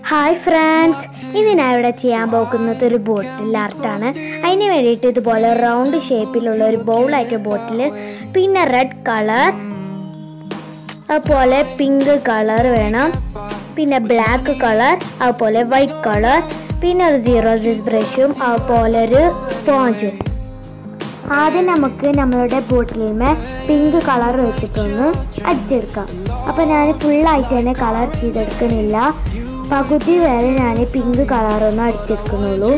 Hi friends, ഇത് ഞാൻ ഇവിടെ ചെയ്യാൻ പോകുന്നത് ഒരു ബോട്ടിൽ ആർട്ടാണ്. അതിന് വേണ്ടിയിട്ട് ഇതുപോലെ റൗണ്ട് ഷേപ്പിലുള്ള ഒരു ബൗളായിട്ട് ബോട്ടിൽ, പിന്നെ റെഡ് കളർ, അതുപോലെ പിങ്ക് കളർ വേണം, പിന്നെ ബ്ലാക്ക് കളർ, അതുപോലെ വൈറ്റ് കളർ, പിന്നെ ഒരു 0 ബ്രഷും അതുപോലെ ഒരു സ്പോഞ്ചും. ആദ്യം നമുക്ക് നമ്മളുടെ ബോട്ടിലിന്മേൽ പിങ്ക് കളർ വെച്ചിട്ടൊന്ന് അടിച്ചെടുക്കാം. അപ്പം ഞാൻ ഫുള്ളായിട്ട് തന്നെ കളർ ചെയ്തെടുക്കുന്നില്ല, പകുതി വരെ ഞാൻ പിങ്ക് കളറൊന്ന് അടിച്ചെടുക്കുന്നുള്ളൂ.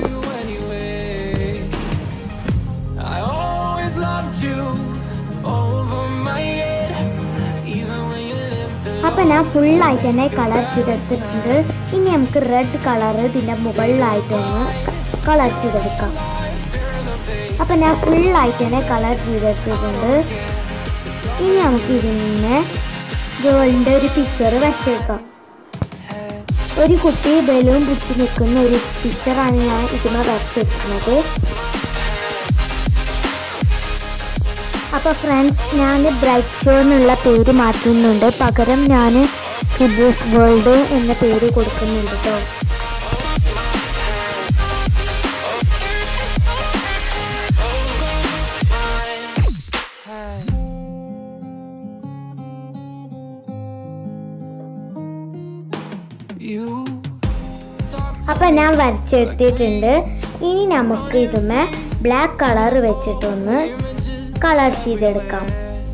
അപ്പം ഞാൻ ഫുള്ളായിട്ട് തന്നെ കളർ ചെയ്തെടുത്തിട്ടുണ്ട്. ഇനി നമുക്ക് റെഡ് കളർ ഇതിൻ്റെ മുകളിലായിട്ടൊന്ന് കളർ ചെയ്തെടുക്കാം. അപ്പം ഞാൻ ഫുള്ളായിട്ട് തന്നെ കളർ ചെയ്തെടുത്തിട്ടുണ്ട്. ഇനി നമുക്ക് ഇതിന് ഗേളിൻ്റെ ഒരു പിക്ചർ വരച്ചെടുക്കാം. ഒരു കുട്ടി ബലൂൺ പിടിച്ച് നിൽക്കുന്ന ഒരു പിക്ചറാണ് ഞാൻ ഇതിന് വരച്ചെടുക്കുന്നത്. അപ്പോൾ ഫ്രണ്ട്സ്, ഞാൻ ബ്രൈറ്റ് ഷോ എന്നുള്ള പേര് മാറ്റുന്നുണ്ട്, പകരം ഞാൻ കിബൂസ് വേൾഡ് എന്ന പേര് കൊടുക്കുന്നുണ്ട് കേട്ടോ. അപ്പം ഞാൻ വരച്ചെടുത്തിട്ടുണ്ട്. ഇനി നമുക്ക് ഇതുമേ ബ്ലാക്ക് കളർ വെച്ചിട്ടൊന്ന് കളർ ചെയ്തെടുക്കാം.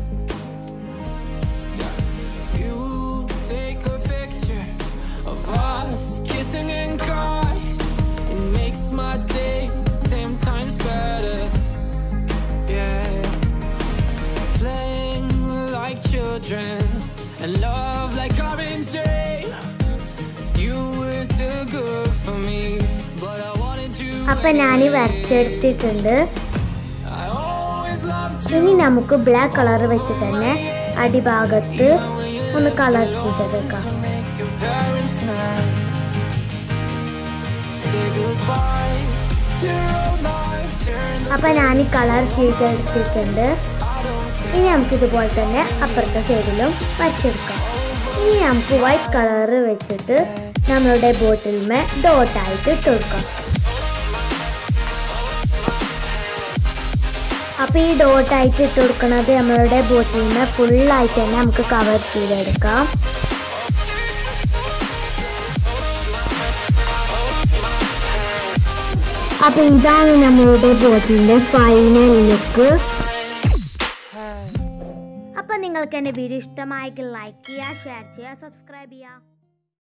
അപ്പം ഞാൻ വരച്ചെടുത്തിട്ടുണ്ട്. ഇനി നമുക്ക് ബ്ലാക്ക് കളർ വെച്ചിട്ട് തന്നെ അടിഭാഗത്ത് ഒന്ന് കളർ ചെയ്തെടുക്കാം. അപ്പം ഞാൻ കളർ ചെയ്തെടുത്തിട്ടുണ്ട്. ഇനി നമുക്ക് ഇതുപോലെ തന്നെ അപ്പുറത്തെ സൈഡിലും വരച്ചെടുക്കാം. ഇനി നമുക്ക് വൈറ്റ് കളർ വെച്ചിട്ട് നമ്മളുടെ ബോട്ടിൽമേ ഡോട്ടായിട്ട് ഇട്ട് കൊടുക്കാം. അപ്പോൾ ഈ ഡോട്ടായിട്ട് ഇട്ട് കൊടുക്കുന്നത് നമ്മളുടെ ബോട്ടിലിനെ ഫുള്ളായിട്ട് തന്നെ നമുക്ക് കവർ ചെയ്തെടുക്കാം. അപ്പോൾ ഇതാണ് നമ്മളുടെ ബോട്ടിലിൻ്റെ ഫൈനൽ ലുക്ക്. അപ്പോൾ നിങ്ങൾക്ക് എൻ്റെ വീഡിയോ ഇഷ്ടമായെങ്കിൽ ലൈക്ക് ചെയ്യുക, ഷെയർ ചെയ്യുക, സബ്സ്ക്രൈബ് ചെയ്യുക.